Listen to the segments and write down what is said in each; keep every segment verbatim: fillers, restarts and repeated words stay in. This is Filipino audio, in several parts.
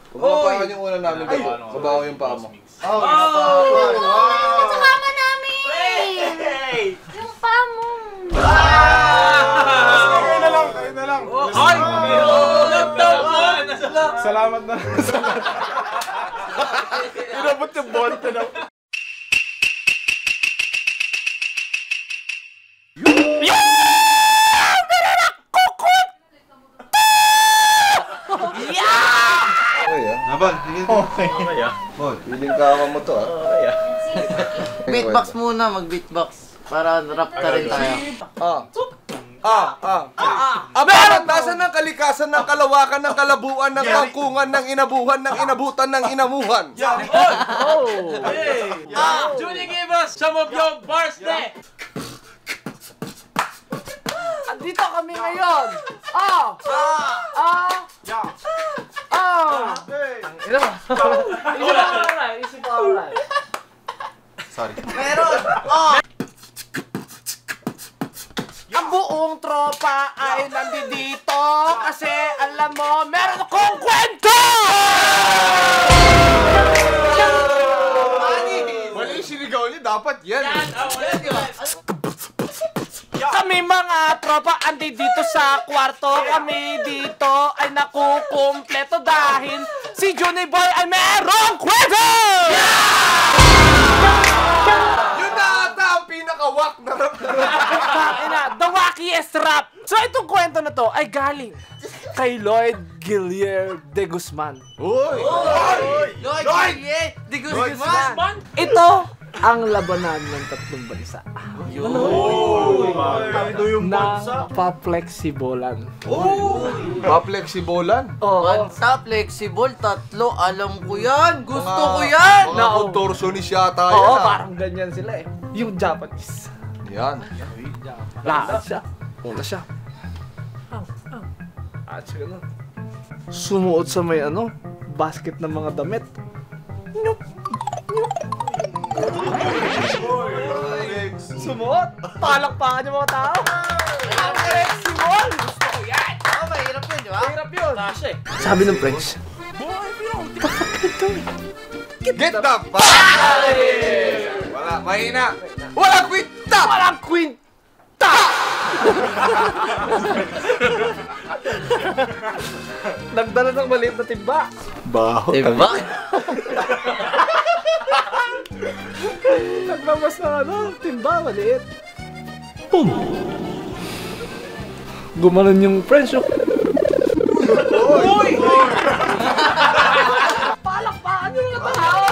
Pagpapakan yung una namin dito. Kabaho yung paa mo. Oh! Kasama namin! Yung paa mo! Kayo na lang, kayo na lang. Ay! Salamat na. Inabot yung bolte na. Bon, sige. Okay. Bon, piling kama mo to ah. Beatbox muna, mag-beatbox. Para rap ka rin tayo. Ah. Ah, ah. Abarat, nasa ng kalikasan ng kalawakan ng kalabuan ng kangkungan ng inabuhan ng inabutan ng inamuhan. Oh! Ah! Junie, give us some of your bars there! Andito kami ngayon! Ah! Ah! Ah! Ah! Ina mo! Isip ako lang, isip ako lang. Sorry. Meron! Oh! Ang buong tropa ay nandito kasi alam mo, meron akong kwento! Mali yung sinigaw niya, dapat yan. Kami mga tropa, andi dito sa kwarto. Kami dito ay nakukumpleto dahil si Junie Boy ay merong kwento! Yun na ata ang pinaka-wak na rap na rap. The wackiest rap! So itong kwento na to ay galing kay Lloyd Guillier de Guzman. Uy! Lloyd Guillier de Guzman! Ito ang labanan ng tatlong bansa. Ito yung na pa-flexibolan. Pa-flexibolan? Oo. Bansa, flexible, tatlo, alam ko yan. Gusto ko yan. Mga contortionist yata yan. Oo, ah. parang ganyan sila eh. Yung Japanese. Yan. Lakad siya. Una siya. At siya ganun. Sumuot sa may ano, basket ng mga damit. Nyuk! Nyuk! Sumuot! Palakpakan yung mga tao! Ang flexible! Gusto ko yan! Oo, mahirap yun, di ba? Mahirap yun! Sabi ng French, Get the fuck! Wala, mahina! Walang kwinta! walang kwinta! Nagdala ng maliit na timba. Baho. Diba? Nagbabas ng ano, timba, maliit. Boom! Gumanon yung French. Uy! Palakpakan yung mga tao!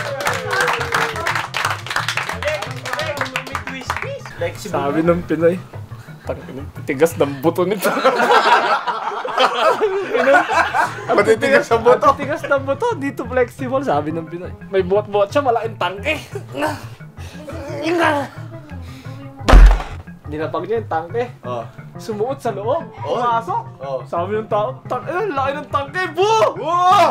Sabi ng Pinoy, tigas ng buto nito. Matitigas ang buto. Tigas ng buto, dito flexible, sabi ng Pinoy. May buhat-buhat siya, malaking tangke. Dinapag niya yung tangke. Oh. Sumuot sa loob. Pumasok. Oh. Sabi ng tao, tang eh, laki ng tangke. Boo! Wow!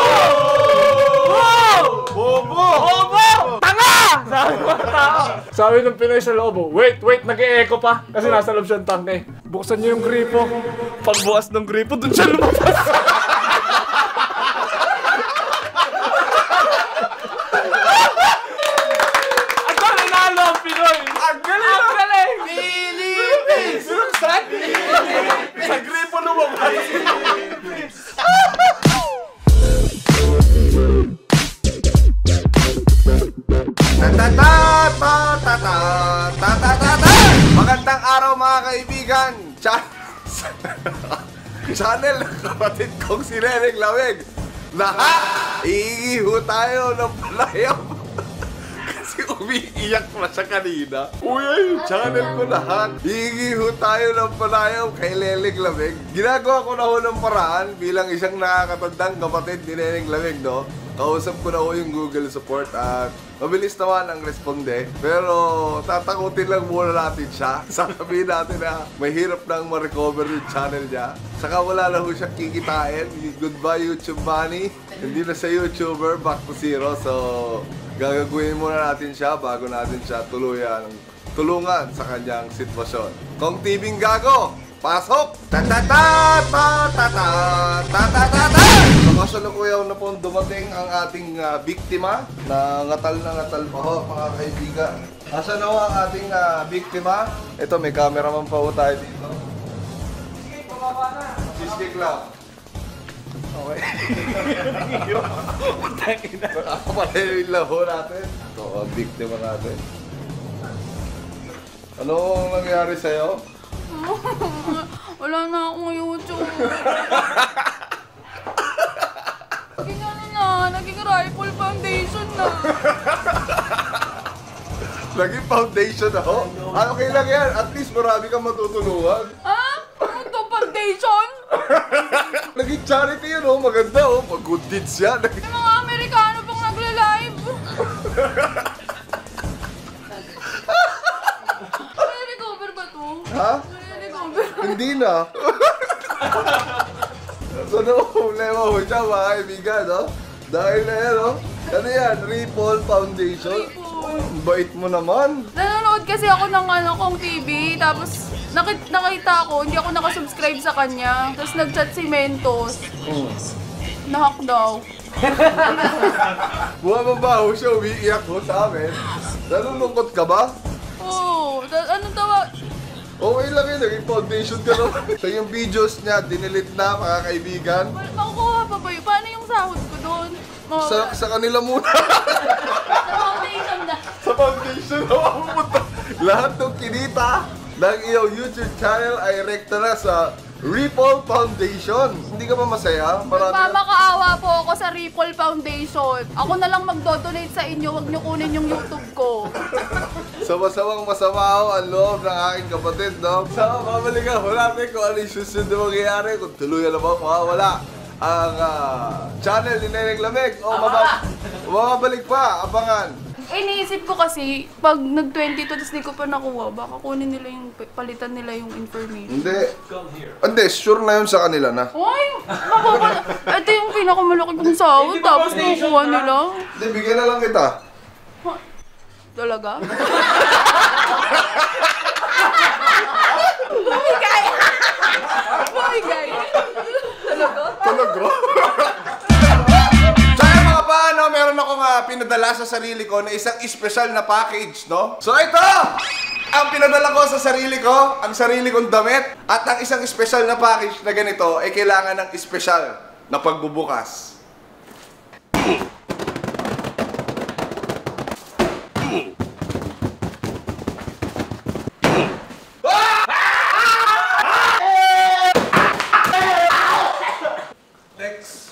Wow! Bobo! Bobo! Tanga! Sabi ng tao. Sabi ng Pinoy sa loob, oh, wait, wait, nag-e-echo pa. Kasi nasa loob siya ng tangke. Buksan niyo yung gripo. Pagbukas ng gripo, dun siya lumabas. Ang galing nalo ang Pinoy. Ang galing! Ang galing! Philippines! Saan? Sa gripo lumabas. Ta-ta-ta-ta-ta-ta-ta-ta-ta! Magandang araw mga kaibigan! Cha- Channel ng kapatid kong si Neneng Laweg. Lahat! Iiho tayo ng palayam. Kasi umiiyak pa siya kanina. Uy, ay, channel ko lahat. Iiho tayo ng palayam kay Neneng Laweg. Ginagawa ko na ho ng paraan bilang isang nakakatandang kapatid ni Neneng Laweg, no? Kausap ko na ho yung Google support at mabilis naman ang responde. Pero tatakutin lang muna natin siya. Sasabihin natin na may hirap nang ma-recover yung channel niya. Saka wala na ho siya kikitain. Goodbye YouTube money. Hindi na sa YouTuber, back to zero. So gagawin muna natin siya bago natin siya tuluyan tulungan sa kanyang sitwasyon. Kong T V Gago, Pasok! Ta-ta-ta-ta-ta-ta-ta-ta-ta-ta! Sa kasalukuyaw na po dumating ang ating uh, biktima na ngatal na ngatal pa ho, mga kaibigan. Asa na ho ang ating uh, biktima? Ito, may cameraman pa ho tayo dito. Sige, pababa na. Cheesecake lang. Okay. Ako pala yung laho natin. Ito ang biktima natin. Anong nangyari sa'yo? Wala na akong YouTube. Naging ano na, naging rifle foundation na. Naging foundation ako? Ah, okay lang yan. At least marami kang matutulungan. Ah? Ano to, foundation? Naging charity yun, oh. Maganda, oh. Pag good deeds yan. Yung mga Amerikano pang nagla-live. Recover ba to? Ha? Recover. Hindi na. So, no problema ho siya, mga kaibigan, no? Dahil na yan, no? Ano yan? Ripple Foundation? Ang bait mo naman. Nanonood kasi ako ng ano kong T V, tapos nakita, nakita ko, hindi ako nakasubscribe sa kanya. Tapos nag-chat si Mentos. Mm. Nahack daw. Bumababa ho siya, umiiyak ho sa amin. Nalulungkot ka ba? Oo, oh, ano tawa? Okay lang yun, naging foundation ka naman. So yung videos niya, dinilit na, mga kaibigan. Makukuha pa ba yun? Paano yung sahod ko doon? Sa, sa kanila muna. Sa foundation na. Sa foundation na mapupunta. Lahat ng kinita ng iyong YouTube channel ay rekta na sa Ripple Foundation. Hindi ka ba masaya? Marami na. Mamakaawa po ako sa Ripple Foundation. Ako na lang magdo-donate sa inyo, wag niyo kunin yung YouTube ko. Sama-samang masama ako ang loob ng aking kapatid, no? So, babalikan ko natin kung ano yung susunod na mangyayari, kung tuluyan na ba mawawala ang uh, channel ni Neneng Lamig. O, mabab mababalik pa, abangan. Iniisip ko kasi, pag nag twenty-two tapos di ko pa nakuha, baka kunin nila yung, palitan nila yung information. Hindi. Hindi, sure na yun sa kanila na. Ay, makuha. Ito yung pinakamalaki kong sahod, tapos nakukuha nila. Hindi, bigyan na lang kita. Talaga? Bumigay! Bumigay! Talaga? Talaga? Kaya mga paano, meron akong uh, pinadala sa sarili ko na isang espesyal na package, no? So ito! Ang pinadala ko sa sarili ko, ang sarili kong damit, at ang isang espesyal na package na ganito ay kailangan ng espesyal na pagbubukas. Next.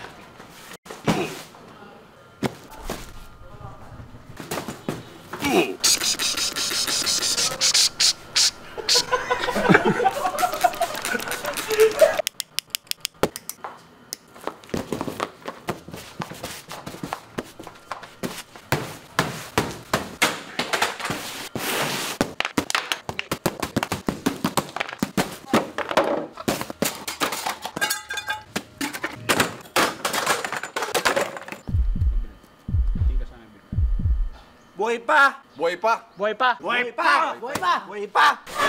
Buhay pa! Buhay pa! Buhay pa! Buhay pa! Buhay pa! Buhay pa!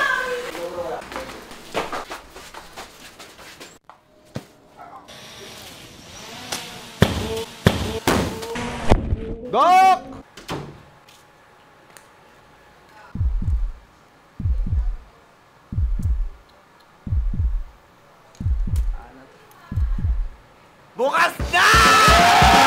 Doc! Bukas na!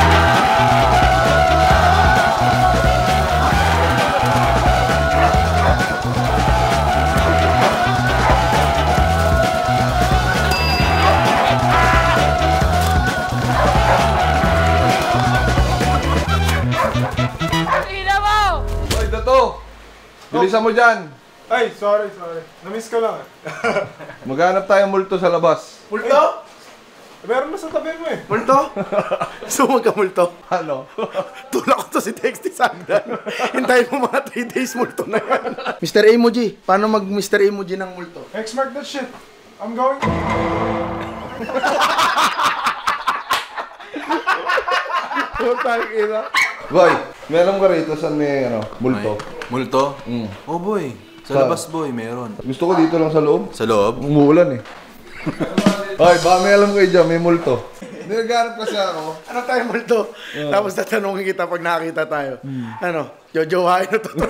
Tina mo! Ay, Dato! Bilisan mo dyan! Ay, sorry, sorry. Namiss ko lang. Maghanap tayong multo sa labas. Multo? Meron na sa tabi mo eh. Multo? So magkamulto? Ano? Tulak ko to si Texty Sagdan. Hintayin mo mga three days multo na yan. mister Emoji, paano mag mister Emoji ng multo? X-mark that shit. I'm going... Putang ina. Boy, meron ka rito sa may ano, multo. Multo? Mm. Oh boy, Sa labas boy, meron. Gusto ko dito lang sa loob. Sa loob? Umuulan eh. Ay, baka may alam kayo dyan, may multo. Naghanap kasi ako. Ano tayo, multo? Tapos tatanungin kita pag nakakita tayo. Ano? Jojowain na totoo.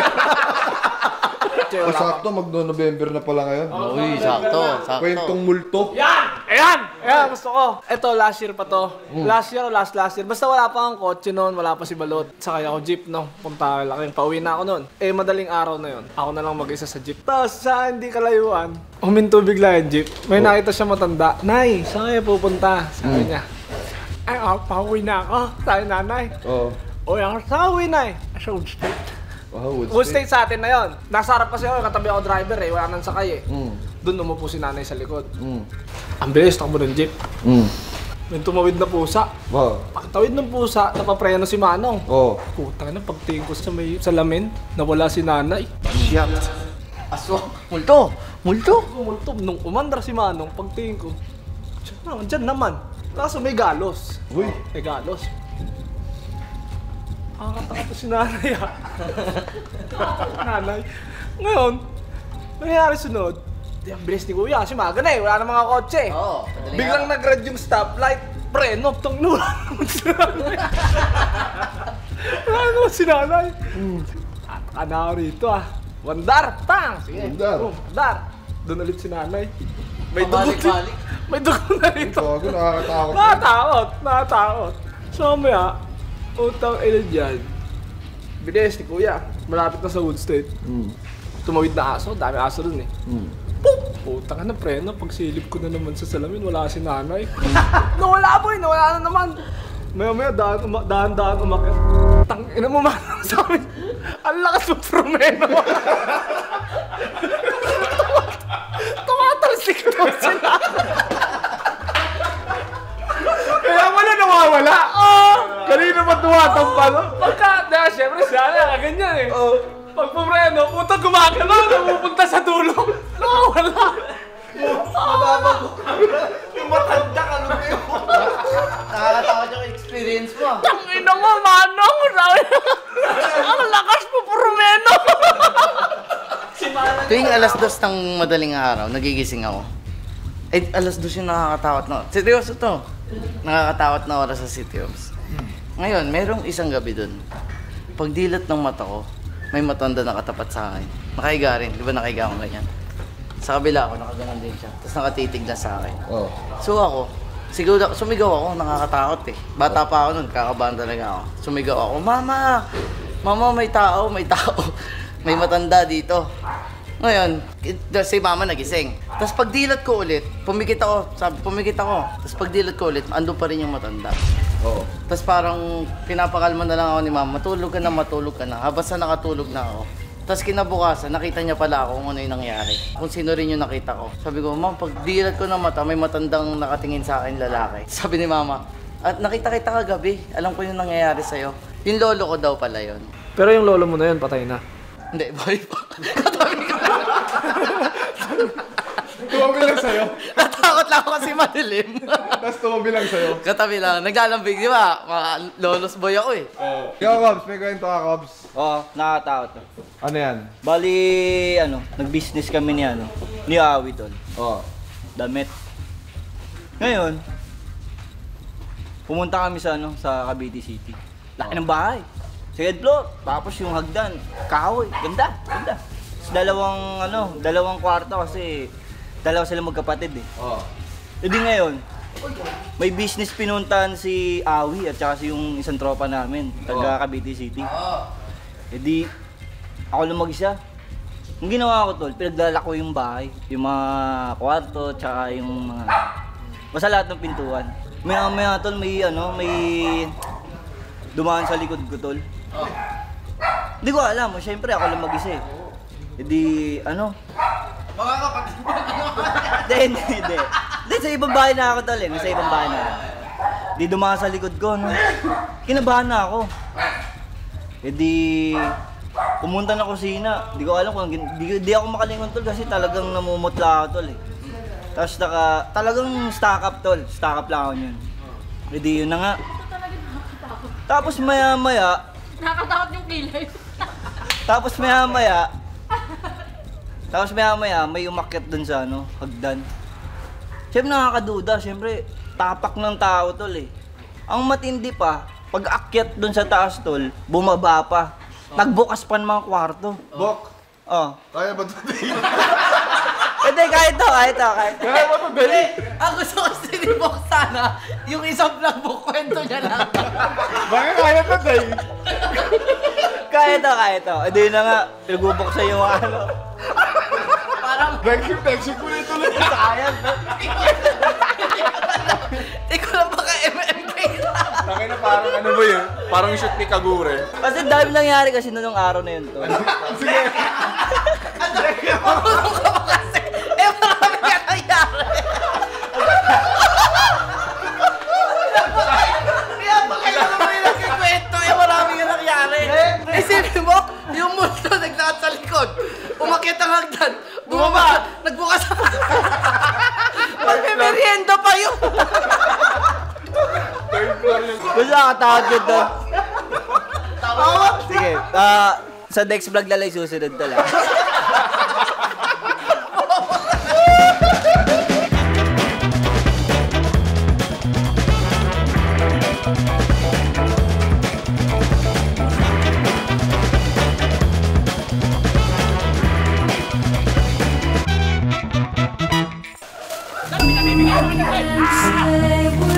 O sakto, magno-November na pala ngayon. Uy, sakto, sakto. Kwentong multo. Yan! Ayan! Ayan, gusto ko. Ito, last year pa to. Last year o last last year. Basta wala pa akong kotse noon, wala pa si Balot. Sakay ako jeep, no? Punta lang, pauwi na ako noon. Eh, madaling araw na yon. Ako na lang mag-isa sa jeep. Tapos, sa hindi kalayuan, huminto bigla yung jeep. May nakita siya matanda. Nay, saan kayo pupunta? Sabi niya. Ay, oh, pauwi na ako. Sabi nanay. Oo. O, yan, saan uwi, nay? Sa Wood State. Wow, Wood State sa atin na yon. Nasa harap kasi ako, katabi ako driver eh. Wala nang sakay eh. Mm. Doon umupo si nanay sa likod. Mm. Ang bilis, takbo ng jeep. Mm. May tumawid na pusa. Wow. Pagtawid ng pusa, napapreno si Manong. Oo. Puta na, pagtingin ko sa may salamin, nawala si nanay. Shit. Aso, multo, multo. Kumulto, nung umandar si Manong, pagtingin ko, dyan naman, dyan naman. Kaso may galos. Uy. May galos. Nakakatakot si nanay ah. Nanay. Ngayon, nangyayari sunod, di ang bilis ni Kuya, kasi maga na eh, wala na mga kotse. Oo, madaling Biglang araw. nag-red yung stoplight, preno, tong nula naman si nanay. Wala naman si nanay. Ataka na ako rito ah. Wandar, tang! Sige, Wandar. oh, wandar. Doon ulit si nanay. May dugo din. Pabalik-balik. May dugo na rito. Gago, nakakatakot. Nakatakot, nakatakot. So maya, utang ina dyan. Bilis ni Kuya, malapit na sa Wood State. Mm. Tumawid na aso, dami aso dun eh. Mm. Putang na preno, pag silip ko na naman sa salamin, wala si nanay. Nawala boy, nawala na naman. Maya maya, daan, uma, daan, daan umakit. Tang ina mo man sa amin. Ang lakas mo promeno. Tumatalsik to sila. Kaya wala nawawala. Oh! Kanina pa tuwatampal. Pagka, dahil syempre sana, ganyan eh. Oh. Pag pumreno, puta gumagano, napupunta sa dulo. Nawawala. Yung matanda ka nun yun. Nakakatakot yung experience mo. Tangina mo, Manong! Sabi ang lakas mo, Promeno! Tuwing alas dos ng madaling araw, nagigising ako. Eh, alas dos yung nakakatakot na. Seryoso to. Nakakatakot na oras sa City Ops. Ngayon, merong isang gabi dun. Pagdilat ng mata ko, may matanda nakatapat sa akin. Nakahiga rin. Di ba nakahiga akong ganyan? Sa kabila ako, nakaganon din siya. Tapos nakatitig na sa akin. Oh. So ako, sigaw, sumigaw ako, nakakatakot eh. Bata pa ako nun, kakabahan talaga ako. Sumigaw ako, Mama! Mama, may tao, may tao. May matanda dito. Ngayon, si Mama nagising. Tapos pagdilat ko ulit, pumikit ako, sabi, pumikit ako. Tapos pagdilat ko ulit, andun pa rin yung matanda. Oo. Tapos parang pinapakalma na lang ako ni Mama, matulog ka na, matulog ka na. Habang sa nakatulog na ako. Tapos kinabukasan, nakita niya pala ako kung ano yung nangyari. Kung sino rin yung nakita ko. Sabi ko, Ma'am, pag dilat ko ng mata, may matandang nakatingin sa akin lalaki. Sabi ni Mama, at nakita kita kagabi, alam ko yung nangyayari sa'yo. Yung lolo ko daw pala yun. Pero yung lolo mo na yun, patay na. Hindi, boy po. Katabi ko lang. Tumabi lang sa'yo. Natakot lang ako kasi madilim. Tapos tumabi lang sa'yo. Katabi lang, naglalambig, di ba? Mga lolos boy ako eh. Ikaw, Cubs. May kwento ka, Cubs. Oo, nakakatakot to. Ano yan? Bali, ano, nag-business kami ni ano, ni Awi tol. Oo. Damit. Ngayon, pumunta kami sa ano, sa Cavite City. Laki ng bahay. Second floor. Tapos yung hagdan, kahoy. Ganda, ganda. Tapos dalawang ano, dalawang kwarto kasi dalawa sila magkapatid eh. Oo. E di ngayon, may business pinuntahan si Awi at saka si yung isang tropa namin, taga Cavite City. E di, ako lang mag-isa. Yung ginawa ko tol, pinagdala ko yung bahay, yung mga kwarto, tsaka yung mga... Basta lahat ng pintuan. Maya maya tol, may ano, may... dumaan sa likod ko tol. Hindi ko alam, syempre ako lang mag-isa eh. E di, ano? Mga kapatid mo. Hindi, hindi, hindi. Hindi, sa ibang bahay na ako tol eh, sa ibang bahay na ako. Di dumaan sa likod ko, no? Kinabahan na ako. E di, pumunta na kusina. Di ko alam kung, di, di ako makalingon tol kasi talagang namumutla ako tol eh. Tapos naka, talagang stock up tol, stock up lang ako yun. E di yun na nga. Tapos maya maya, Nakakatakot yung kilay. tapos maya maya, Tapos maya maya, may umakyat dun sa ano, hagdan. Siyempre nakakaduda, siyempre tapak ng tao tol eh. Ang matindi pa, pag akyat dun sa taas tol, bumaba pa. Nagbukas pa ng mga kwarto. Bok, Oh. kaya ba ito? Hindi, kahit to, kahit to, kahit to. Kaya ba ito, Dali? Ang gusto ko sinibok sana, yung isang vlog mo, kwento niya lang. Bakit kaya to, Day? Kahit to, kahit to. Hindi na nga, pinagubuksan yung ano. Parang, Nag-ship, nag-ship ulit ulit. Sayang. ikaw lang baka M M K na. Tangin na parang ano ba yun? Parang shoot ni Kagure. Kasi dahil nangyari kasi noong araw na yun to. Sige. Marunong ka ba kasi? Eh, marami ka nangyari. Kaya ba kayo naman yung nagkikwento? Eh, marami ka nangyari. Isipin mo, yung multo naglakad sa likod. Umakyat ang hagdan. Bumaba. Nagbukas ang Magme-merienda pa yun. Gusto nakatawad yun to. Sige, ah, sa next vlog lalay susunod to lang. Say